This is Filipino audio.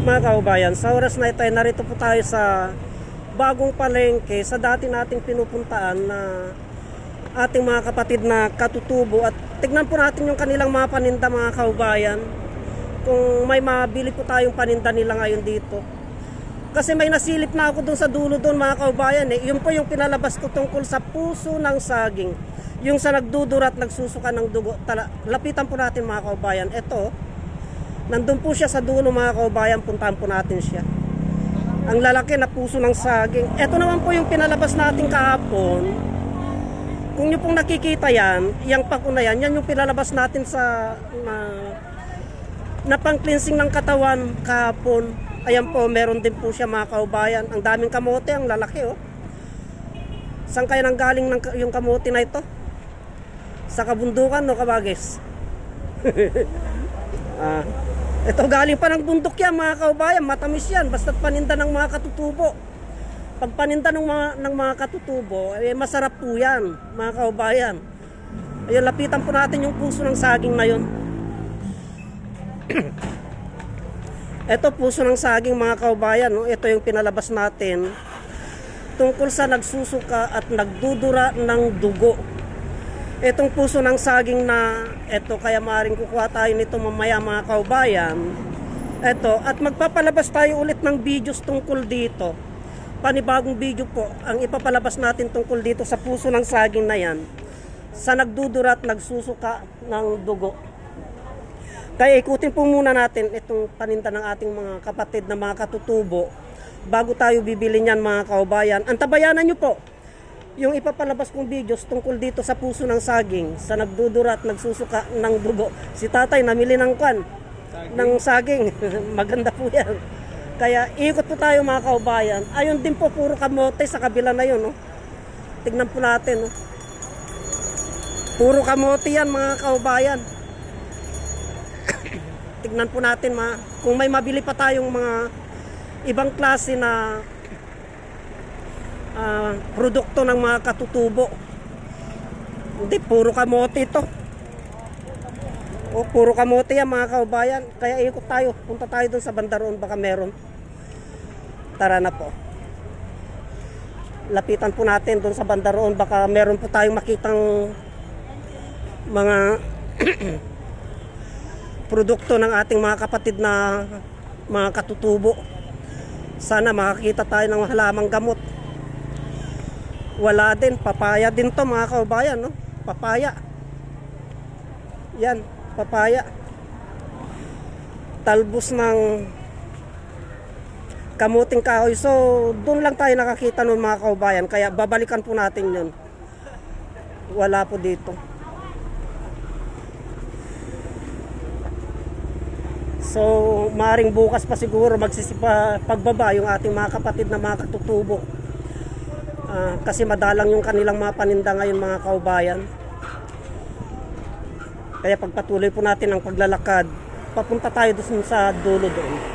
Mga kaubayan, sa oras na ito ay narito po tayo sa bagong palengke sa dati nating pinupuntaan na ating mga kapatid na katutubo, at tignan po natin yung kanilang mga paninda, mga kaubayan, kung may mabili po tayong paninda nila ngayon dito. Kasi may nasilip na ako dun sa dulo dun, mga kaubayan, yun po yung pinalabas ko tungkol sa puso ng saging, yung sa nagdudura at nagsusuka ng dugo. Lapitan po natin, mga kaubayan. Ito, nandun po siya sa dulo, mga kaubayan, puntahan po natin siya. Ang lalaki na puso ng saging. Ito naman po yung pinalabas natin kahapon. Kung nyo pong nakikita yan, yung pako na yan, yan yung pinalabas natin sa na pang-cleansing ng katawan kahapon. Ayan po, meron din po siya, mga kaubayan. Ang daming kamote, ang lalaki, oh. Saan kaya nanggaling yung kamote na ito? Sa kabundukan, no, kabagis? Ito galing pa ng bundok yan, mga kaubayan. Matamis yan, basta't paninda ng mga katutubo. Pag paninda ng mga katutubo, masarap po yan, mga kaubayan. Ayun, lapitan po natin yung puso ng saging na yun. Ito, puso ng saging, mga kaubayan, no? Ito yung pinalabas natin tungkol sa nagsusuka at nagdudura ng dugo. Itong puso ng saging na ito, kaya maaaring kukuha tayo nito mamaya, mga kaubayan. Ito, at magpapalabas tayo ulit ng videos tungkol dito. Panibagong video po ang ipapalabas natin tungkol dito sa puso ng saging na yan, sa nagdudura at nagsusuka ng dugo. Kaya ikutin po muna natin itong paninda ng ating mga kapatid na mga katutubo bago tayo bibili niyan, mga kaubayan. Antabayanan nyo po yung ipapalabas kong videos tungkol dito sa puso ng saging, sa nagdudura at nagsusuka ng dugo. Si tatay namili ng ng saging. Maganda po yan. Kaya ikot po tayo, mga kaubayan. Ayun din po, puro kamote sa kabila na yun, no? Tignan po natin, no? Puro kamote yan, mga kaubayan. Tignan po natin, kung may mabili pa tayong mga ibang klase na produkto ng mga katutubo. Hindi, puro kamote ito. O, puro kamote yan, mga kaubayan. Kaya ikot tayo, punta tayo dun sa banda roon, baka meron. Tara na po. Lapitan po natin dun sa banda roon, baka meron po tayong makitang mga produkto ng ating mga kapatid na mga katutubo. Sana makakita tayo ng halamang gamot. Wala din, papaya din to, mga kaubayan, no? Papaya. Yan, papaya. Talbos ng kamuting kahoy. So, doon lang tayo nakakita nun, mga kaubayan. Kaya babalikan po natin yun. Wala po dito. So, maring bukas pa siguro pagbaba yung ating mga kapatid na mga katutubo. Kasi madalang yung kanilang mga paninda ngayon, mga kaubayan. Kaya pagpatuloy po natin ang paglalakad, papunta tayo doon sa dulo doon.